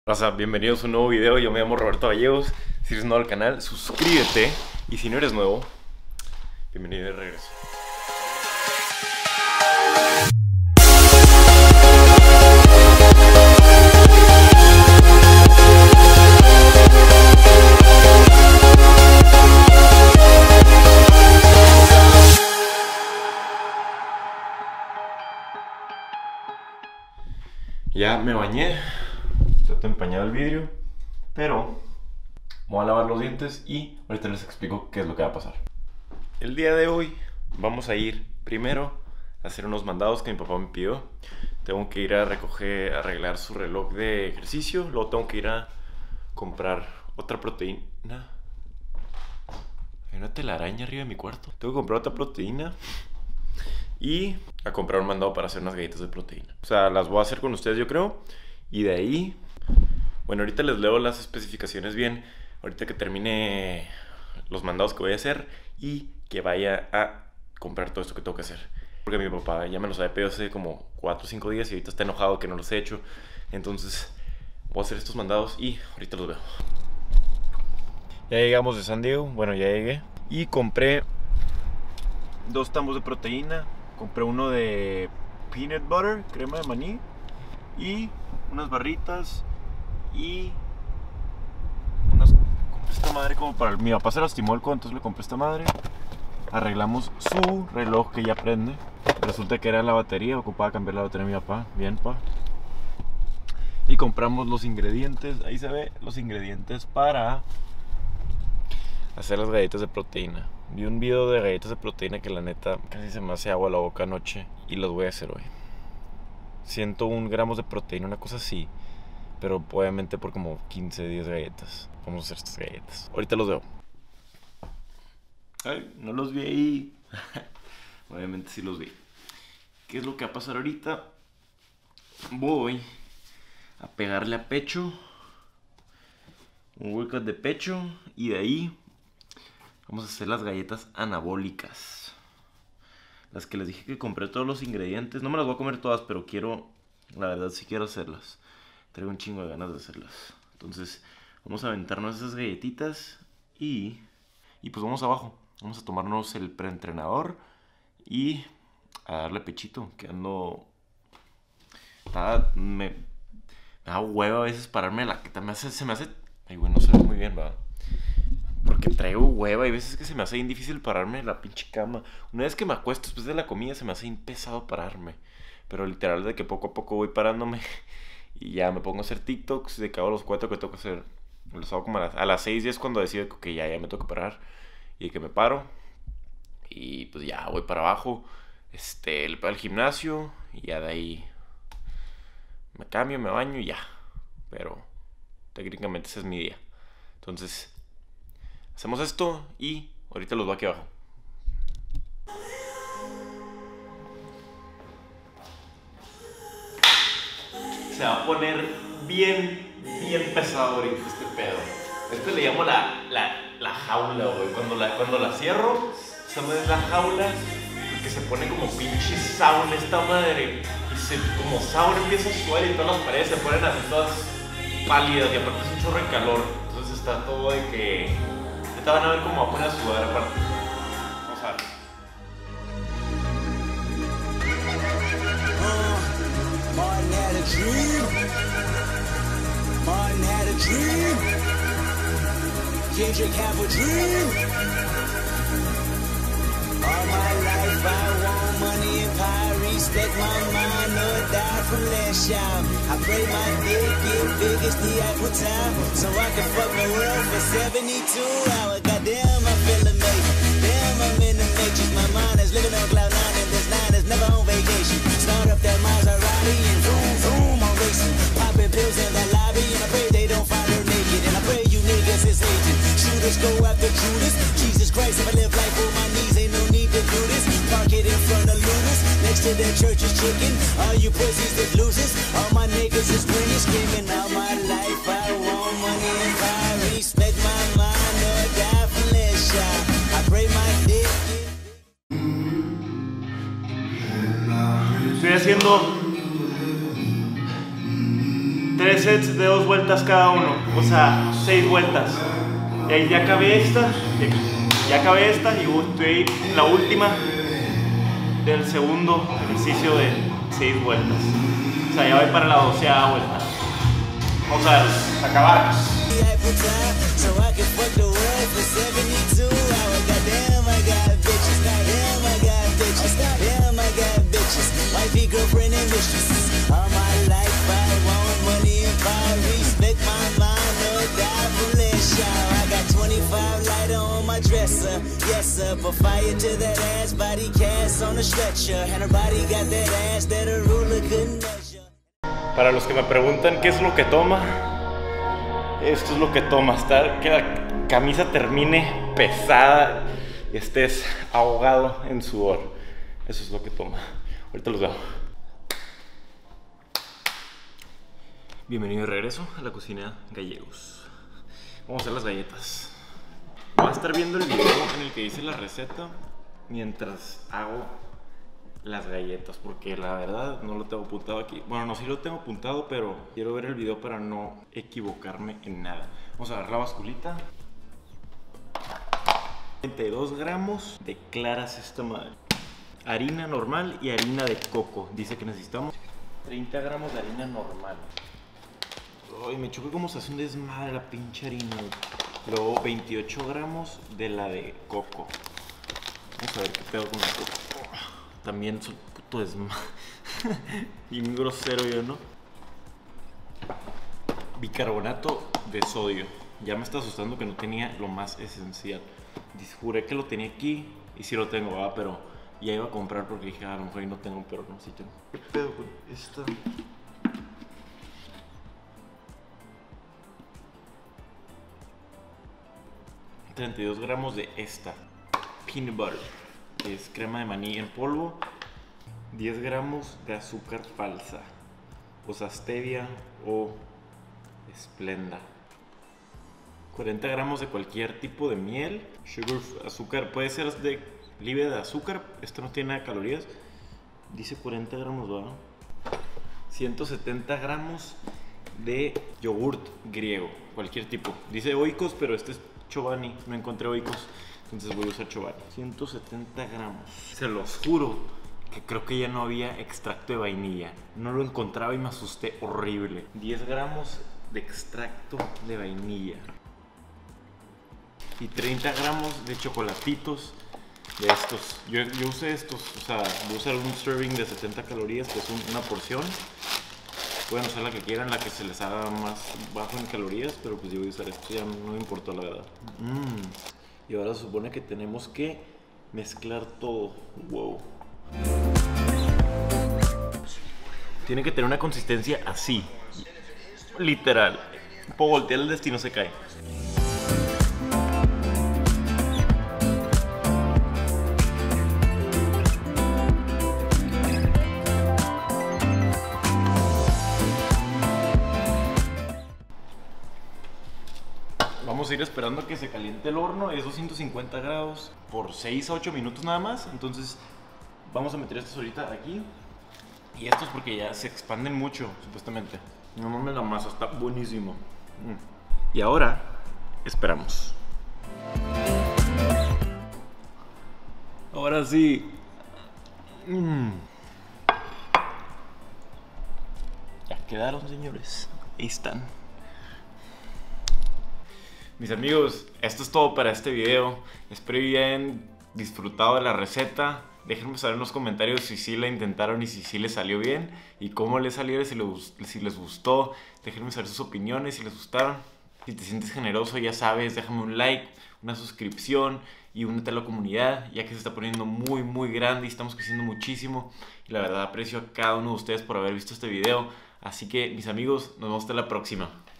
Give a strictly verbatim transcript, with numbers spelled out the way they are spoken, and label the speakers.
Speaker 1: Raza, bienvenidos a un nuevo video. Yo me llamo Roberto Gallegos. Si eres nuevo al canal, suscríbete. Y si no eres nuevo, bienvenido de regreso. Ya me bañé. Está empañado el vidrio, pero voy a lavar los dientes y ahorita les explico qué es lo que va a pasar. El día de hoy vamos a ir primero a hacer unos mandados que mi papá me pidió. Tengo que ir a recoger, a arreglar su reloj de ejercicio. Luego tengo que ir a comprar otra proteína. Hay una telaraña arriba de mi cuarto. Tengo que comprar otra proteína y a comprar un mandado para hacer unas galletas de proteína. O sea, las voy a hacer con ustedes, yo creo. Y de ahí, bueno, ahorita les leo las especificaciones bien. Ahorita que termine los mandados que voy a hacer y que vaya a comprar todo esto que tengo que hacer. Porque mi papá ya me los había pedido hace como cuatro o cinco días y ahorita está enojado que no los he hecho. Entonces voy a hacer estos mandados y ahorita los veo. Ya llegamos de San Diego. Bueno, ya llegué. Y compré dos tambos de proteína. Compré uno de peanut butter, crema de maní, y unas barritas y unas... compré esta madre como para... Mi papá se lastimó el codo, entonces le compré esta madre. Arreglamos su reloj que ya prende. Resulta que era la batería, ocupaba cambiar la batería de mi papá. Bien, pa. Y compramos los ingredientes, ahí se ve los ingredientes para hacer las galletas de proteína. Vi un video de galletas de proteína que la neta casi se me hace agua a la boca anoche y los voy a hacer hoy. ciento uno gramos de proteína, una cosa así. Pero obviamente por como quince, diez galletas. Vamos a hacer estas galletas. Ahorita los veo. Ay, no los vi ahí. Obviamente sí los vi. ¿Qué es lo que va a pasar ahorita? Voy a pegarle a pecho. Un workout de pecho. Y de ahí vamos a hacer las galletas anabólicas. Las que les dije que compré todos los ingredientes. No me las voy a comer todas, pero quiero... La verdad sí quiero hacerlas. Traigo un chingo de ganas de hacerlas. Entonces vamos a aventarnos esas galletitas. Y... Y pues vamos abajo. Vamos a tomarnos el preentrenador. Y a darle pechito. Que ando... Nada, me... Me da hueva a veces pararme la... Que me hace, se me hace... Ay, güey, no se ve muy bien, va. Porque traigo hueva y veces que se me hace bien difícil pararme en la pinche cama. Una vez que me acuesto después de la comida se me hace bien pesado pararme. Pero literal de que poco a poco voy parándome. Y ya me pongo a hacer TikToks de cada los cuatro que tengo que hacer. Los hago como a las, a las seis y es cuando decido que ya, ya me tengo que parar. Y que me paro. Y pues ya voy para abajo. Este, el, al gimnasio. Y ya de ahí me cambio, me baño y ya. Pero técnicamente ese es mi día. Entonces... hacemos esto y ahorita los va aquí abajo. Se va a poner bien, bien pesado ahorita este pedo. Este le llamo la, la, la jaula, güey. Cuando la, cuando la cierro, esa madre es la jaula. Que se pone como pinche sauna esta madre. Y se, como sauna empieza a sudar y todas las paredes se ponen así todas pálidas. Y aparte es un chorro de calor. Entonces está todo de que... ahorita van a ver cómo va a poner a sudar aparte. Vamos a ver.
Speaker 2: Uh, Martin had a dream. Martin had a dream. Kendrick have a dream. All my life I want money and power. Respect my mind or die from last child. I pray my dick get big as the Eiffel Tower, so I can fuck the world for seventy-two hours. Goddamn, I feel amazing. Damn, I'm in the matrix. My mind is living on cloud nine, and this nine is never on vacation. Start up that Maserati and vroom vroom, I'm racing. Popping pills in the lobby, and I pray they don't find her naked. And I pray you niggas is hating. Shooters go after Judas. Jesus Christ, if I live life on my knees, ain't no need to do this. Park it in front of Lunas, next to their church is chicken. All you pussies is losers. All my niggas is winning, screaming all my life. I want money and power. Respect my mind or die from less shot. I pray my dick.
Speaker 1: Estoy haciendo tres
Speaker 3: tres sets de dos vueltas cada uno, o sea, seis vueltas. Y ahí ya acabé esta, ya acabé esta y estoy en la última del segundo ejercicio de seis vueltas. O sea, ya voy para la doceava vuelta. Vamos a ver, acabar. Yes sir, but fire to that ass, body cast on a stretcher, and her body got that ass that a ruler couldn't measure. Para los que me preguntan qué es lo que toma, esto es lo que toma, estar que la camisa termine pesada y estés ahogado en sudor. Eso es lo que toma. Ahorita los veo. Bienvenido de regreso a la cocina Gallegos. Vamos a hacer las galletas. Voy a estar viendo el video en el que dice la receta mientras hago las galletas, porque la verdad no lo tengo apuntado aquí. Bueno, no, sí lo tengo apuntado, pero quiero ver el video para no equivocarme en nada. Vamos a agarrar la basculita. treinta y dos gramos de claras esta madre. Harina normal y harina de coco. Dice que necesitamos treinta gramos de harina normal. Ay, me choqué como se hace un desmadre la pinche harina. Luego veintiocho gramos de la de coco. Vamos a ver qué pedo con el coco. También es un puto desmadre. Y muy grosero yo, ¿no? Bicarbonato de sodio. Ya me está asustando que no tenía lo más esencial. Juré que lo tenía aquí y sí lo tengo, ¿verdad? Pero ya iba a comprar porque dije, ah, a lo mejor ahí no tengo, pero no, sí tengo. ¿Qué pedo con esta? treinta y dos gramos de esta peanut butter, que es crema de maní en polvo. diez gramos de azúcar falsa, o sea, stevia o Splenda. cuarenta gramos de cualquier tipo de miel. Sugar, azúcar, puede ser de libre de azúcar. Esto no tiene nada de calorías. Dice cuarenta gramos, ¿verdad? ciento setenta gramos de yogurt griego, cualquier tipo. Dice Oikos, pero este es Chobani, no encontré Oikos, entonces voy a usar Chobani. ciento setenta gramos. Se los juro que creo que ya no había extracto de vainilla. No lo encontraba y me asusté horrible. diez gramos de extracto de vainilla. Y treinta gramos de chocolatitos de estos. Yo, yo usé estos, o sea, voy a usar un serving de setenta calorías, que es un, una porción. Pueden usar la que quieran, la que se les haga más bajo en calorías, pero pues yo voy a usar esto, ya no me importó la verdad. Mm. Y ahora se supone que tenemos que mezclar todo. Wow. Tiene que tener una consistencia así. Literal. Puedo voltear el destino, se cae. Vamos a ir esperando a que se caliente el horno. Es doscientos cincuenta grados por seis a ocho minutos nada más. Entonces vamos a meter estos ahorita aquí. Y estos porque ya se expanden mucho, supuestamente. No mames, la masa está buenísimo. Mm. Y ahora esperamos. Ahora sí. Mm. Ya quedaron, señores. Ahí están. Mis amigos, esto es todo para este video. Espero que hayan disfrutado de la receta. Déjenme saber en los comentarios si sí la intentaron y si sí les salió bien y cómo les salió, si les, si les gustó. Déjenme saber sus opiniones, si les gustaron. Si te sientes generoso, ya sabes, déjame un like, una suscripción y únete a la comunidad, ya que se está poniendo muy muy grande y estamos creciendo muchísimo. Y la verdad aprecio a cada uno de ustedes por haber visto este video. Así que mis amigos, nos vemos hasta la próxima.